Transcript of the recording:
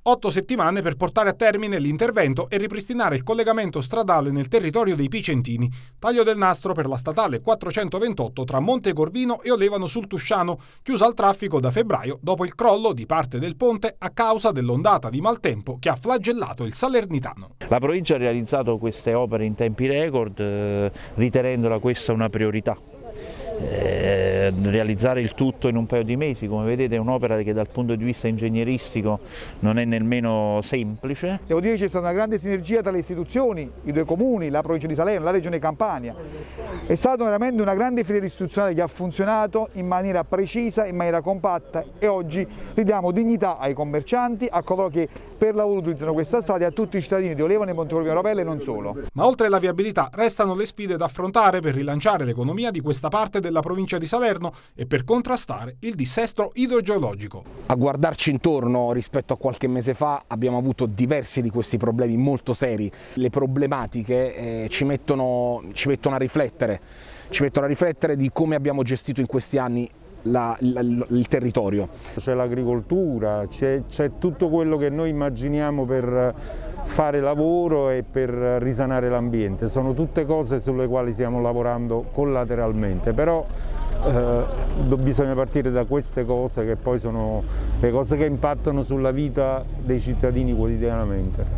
8 settimane per portare a termine l'intervento e ripristinare il collegamento stradale nel territorio dei Picentini. Taglio del nastro per la statale 428 tra Monte Corvino e Olevano sul Tusciano, chiusa al traffico da febbraio dopo il crollo di parte del ponte a causa dell'ondata di maltempo che ha flagellato il Salernitano. La provincia ha realizzato queste opere in tempi record, ritenendola questa una priorità. Realizzare il tutto in un paio di mesi, come vedete, è un'opera che dal punto di vista ingegneristico non è nemmeno semplice. Devo dire che c'è stata una grande sinergia tra le istituzioni, i due comuni, la provincia di Salerno, la regione Campania. È stata veramente una grande filiera istituzionale che ha funzionato in maniera precisa, in maniera compatta, e oggi ridiamo dignità ai commercianti, a coloro che per lavoro utilizzano questa strada e a tutti i cittadini di Olevano e Monte Corvino Rapella e non solo. Ma oltre alla viabilità restano le sfide da affrontare per rilanciare l'economia di questa parte della provincia di Salerno e per contrastare il dissesto idrogeologico. A guardarci intorno rispetto a qualche mese fa abbiamo avuto diversi di questi problemi molto seri. Le problematiche ci mettono a riflettere di come abbiamo gestito in questi anni il territorio. C'è l'agricoltura, c'è tutto quello che noi immaginiamo per fare lavoro e per risanare l'ambiente, sono tutte cose sulle quali stiamo lavorando collateralmente, però bisogna partire da queste cose che poi sono le cose che impattano sulla vita dei cittadini quotidianamente.